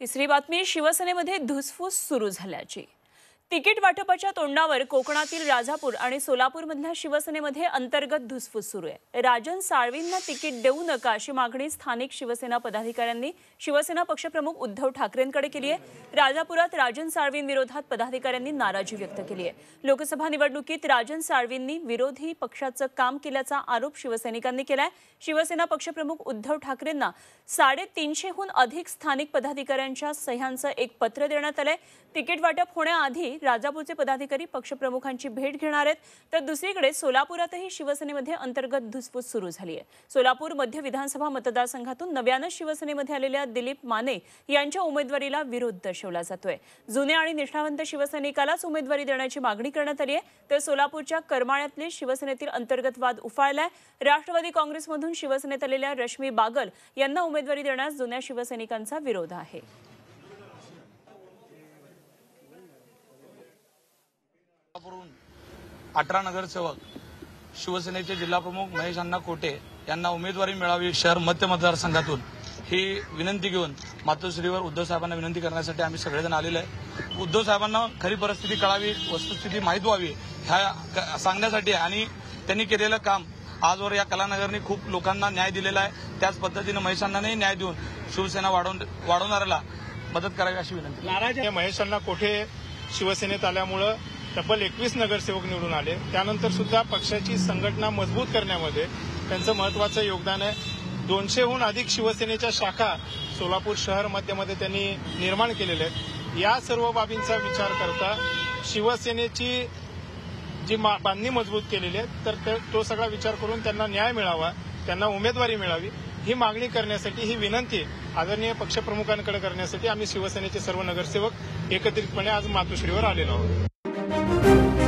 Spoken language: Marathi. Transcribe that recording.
तिसरी बातमी शिवसेनेमध्ये धुसफूस सुरू झाल्याची। तिकीट वाटपाच्या तोंडावर कोकणातील राजापूर आणि सोलापूरमधल्या शिवसेनेमध्ये अंतर्गत धुसफूस सुरू आहे। राजन साळवींना तिकीट देऊ नका अशी मागणी स्थानिक शिवसेना पदाधिकाऱ्यांनी शिवसेना पक्षप्रमुख उद्धव ठाकरेंकडे केली आहे। राजापुरात राजन साळवींविरोधात पदाधिकाऱ्यांनी नाराजी व्यक्त केली आहे। लोकसभा निवडणुकीत राजन साळवींनी विरोधी पक्षाचं काम केल्याचा आरोप शिवसैनिकांनी केलाय। शिवसेना पक्षप्रमुख उद्धव ठाकरेंना 350हून अधिक स्थानिक पदाधिकाऱ्यांच्या सह्यांचं एक पत्र देण्यात आलंय। तिकीट वाटप होण्याआधी राजापूरचे पदाधिकारी पक्षप्रमुखांची भेट घेणार आहेत, तर दुसरीकडे सोलापुरातही शिवसेनेमध्ये अंतर्गत धुसफूस सुरू झाली आहे। सोलापूर मध्य विधानसभा मतदारसंघातून नव्यानं शिवसेनेमध्ये आलेल्या दिलीप माने यांच्या उमेदवारीला विरोध दर्शवला जातोय। जुने आणि निष्ठावंत शिवसैनिकालाच उमेदवारी देण्याची मागणी करण्यात आली आहे, तर सोलापूरच्या करमाळ्यातले शिवसेनेतील अंतर्गत वाद उफाळलाय। राष्ट्रवादी काँग्रेसमधून शिवसेनेत आलेल्या रश्मी बागल यांना उमेदवारी देण्यास जुन्या शिवसैनिकांचा विरोध आहे। 18 नगरसेवक शिवसेनेचे जिल्हाप्रमुख महेश अण्णा कोटे यांना उमेदवारी मिळावी शहर मध्य मतदारसंघातून ही विनंती घेऊन मातोश्रीवर उद्धव साहेबांना विनंती करण्यासाठी आम्ही सगळेजण आलेलो आहे। उद्धव साहेबांना खरी परिस्थिती कळावी, वस्तुस्थिती माहीत व्हावी ह्या सांगण्यासाठी आणि त्यांनी केलेलं काम आजवर या कलानगरने खूप लोकांना न्याय दिलेला आहे। त्याच पद्धतीने महेश अण्णांनाही न्याय देऊन शिवसेना वाढवणाऱ्याला मदत करावी अशी विनंती। नाराज महेश अण्णा कोठे शिवसेनेत आल्यामुळे तब्बल 21 नगरसेवक निवडून आले। त्यानंतर सुद्धा पक्षाची संघटना मजबूत करण्यामध्ये त्यांचं महत्वाचं योगदान आहे। 200हून अधिक शिवसेनेच्या शाखा सोलापूर शहर मध्यमध्ये त्यांनी निर्माण केलेल्या आहेत। या सर्व बाबींचा विचार करता शिवसेनेची जी बांधणी मजबूत केलेली आहे, तर तो सगळा विचार करून त्यांना न्याय मिळावा, त्यांना उमेदवारी मिळावी ही मागणी करण्यासाठी, ही विनंती आदरणीय पक्षप्रमुखांकडे करण्यासाठी आम्ही शिवसेनेचे सर्व नगरसेवक एकत्रितपणे आज मातोश्रीवर आलेलो आहोत।